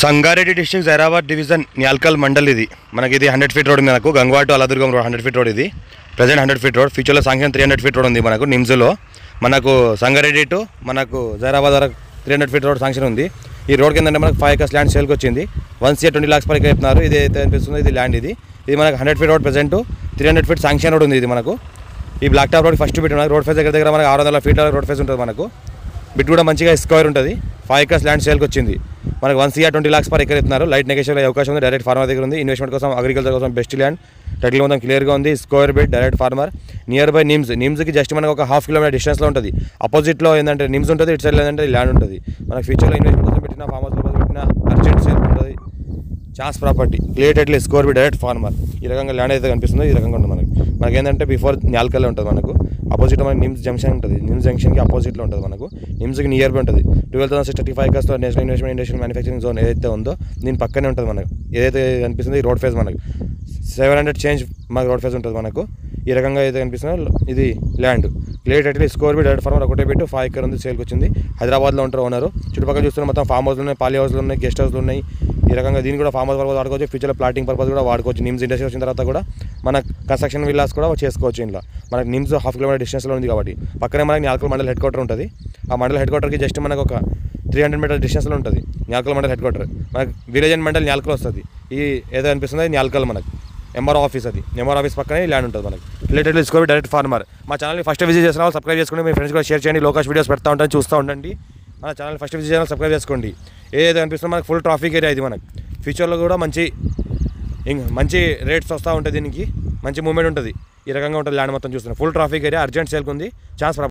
Sangareddy district Zaheerabad division Nyalkal mandal ఇది మనకి ఇది 100 ఫీట్ రోడ్ ఉంది మనకు Gangwada to Aladurgam road 100 feet road ఇది ప్రజెంట్ 100 ఫీట్ రోడ్ ఫ్యూచర్లో శాంక్షన్ 300 ఫీట్ రోడ్ ఉంది మనకు నిమ్స్లో మనకు సంగారెడ్డి టు మనకు జైరాబాద్ వరకు 300 ఫీట్ రోడ్ శాంక్షన్ ఉంది ఈ రోడ్ కింద మనకు 5 acres ల్యాండ్ సేల్కి వచ్చింది 1 CR 20 lakhs పర్ ఎకర్ చెప్తున్నారు ఇది అయితే అనిపిస్తుంది ఇది ల్యాండ్ ఇది మనకు 100 feet road present 300 feet sanction road ఉంది ఇది మనకు ఈ black top road first bit road face దగ్గర మనకు 600 ఫీట్ రోడ్ ఫేస్ ఉంటుంది మనకు బిట్ కూడా మంచిగా స్క్వేర్ ఉంటుంది 5 acres ల్యాండ్ సేల్కి వచ్చింది మనకు 1 CR 20 lakhs పర్ ఎకర్ ఇస్తున్నారు లైట్ నెగోషియబుల్ అయ్యే అవకాశం ఉంది డైరెక్ట్ ఫార్మర్ దగ్గర ఉంది ఇన్వెస్ట్మెంట్ కోసం అగ్రికల్చర్ కోసం బెస్ట్ ల్యాండ్ టైటిల్ మొత్తం క్లియర్గా ఉంది square bit direct farmer near by నిమ్స్కి జస్ట్ మనకు ఒక 1/2 kilometer డిస్టెన్స్లో ఉంటుంది అపోజిట్లో ఏంటంటే నిమ్స్ ఉంటుంది ఇటు సైడ్ ఏంటంటే ల్యాండ్ ఉంటుంది మనకు ఫ్యూచర్లో ఇన్వెస్ట్మెంట్ కోసం పెట్టిన ఫార్మర్ కోసం పెట్టిన అర్జెంట్ సేల్ ఉంటుంది chance property clear title square bit direct farmer ఈ రకంగా ల్యాండ్ అయితే కనిపిస్తుందో ఈ రకంగా ఉంటుంది మనకి ఏంటంటే బిఫోర్ న్యాల్కల్లో ఉంటుంది మనకు అపోజిట్లో మనకి నిమ్స్ జంక్షన్ ఉంటుంది నిమ్స్ జంక్షన్కి అపోజిట్లో ఉంటుంది మనకు నిమ్స్కి నియర్ బై ఉంటుంది 12,635 acres national investment industrial manufacturing zone ఏదైతే ఉందో దీని పక్కనే ఉంటుంది మనకు ఏదైతే కనిపిస్తుందో ఈ రోడ్ ఫేస్ మనకు 700 చేంజ్ మనకు రోడ్ ఫేస్ ఉంటుంది మనకు ఈ రకంగా అయితే కనిపిస్తుందో ఇది land clear title square bit direct farmer ఒకటే పెట్టి 5 acres ఉంది సేల్కి వచ్చింది హైదరాబాద్లో ఉంటారు ఓనరు చుట్టుపక్కల చూస్తున్న మొత్తం ఫామ్ హౌస్లు ఉన్నాయి పాలి హౌస్లు ఉన్నాయి గెస్ట్ హౌస్లు ఉన్నాయి ఈ రకంగా దీన్ని కూడా ఫామ్ హౌస్ పర్పస్ వాడుకోవచ్చు ఫ్యూచర్లో ప్లాటింగ్ పర్పస్ కూడా వాడుకోవచ్చు నిమ్స్ ఇండస్ట్రీ వచ్చిన తర్వాత కూడా మన కన్స్ట్రక్షన్ విల్లాస్ కూడా చేసుకోవచ్చు ఇంట్లో మనకి నిమ్స్ 1/2 kilometer డిస్టెన్స్లో ఉంది కాబట్టి పక్కనే మనకి న్యాల్కల్ మండల్ హెడ్ క్వార్టర్ ఉంటుంది ఆ మండల్ హెడ్ క్వార్టర్కి జస్ట్ మనకు ఒక 300 meters డిస్టెన్స్లో ఉంటుంది న్యాల్కల్ మండల్ హెడ్ క్వార్టర్ మనకి విలేజ్ అండ్ మండల్ న్యాల్కల్ వస్తుంది ఈ ఏదో అనిపిస్తుంది న్యాల్కల్ మనకి ఎంఆర్ ఆఫీస్ అది ఎంఆర్ ఆఫీస్ పక్కనే ల్యాండ్ ఉంటుంది మనకి రిలేటెడ్ స్కోర్ డైరెక్ట్ ఫార్మర్ మా ఛానల్ని ఫస్ట్ విజిట్ చేసిన వాళ్ళు సబ్స్క్రైబ్ చేసుకోండి మీ ఫ్రెండ్స్ కూడా షేర్ చేయండి లోకల్ వీడియోస్ పెడతా ఉంటాను చూస్తూ ఉండండి మన ఛానల్ ఫస్ట్ విజిట్ చేయాలి సబ్స్క్రైబ్ చేసుకోండి ఏదైతే అనిపిస్తుందో మనకి ఫుల్ ట్రాఫిక్ ఏరియా ఇది మనకి ఫ్యూచర్లో కూడా మంచి రేట్స్ వస్తూ ఉంటాయి దీనికి మంచి మూవ్మెంట్ ఉంటుంది ఈ రకంగా ఉంటుంది ల్యాండ్ మొత్తం చూస్తున్నాం ఫుల్ ట్రాఫిక్ ఏరియా అర్జెంట్ సేల్కి ఉంది ఛాన్స్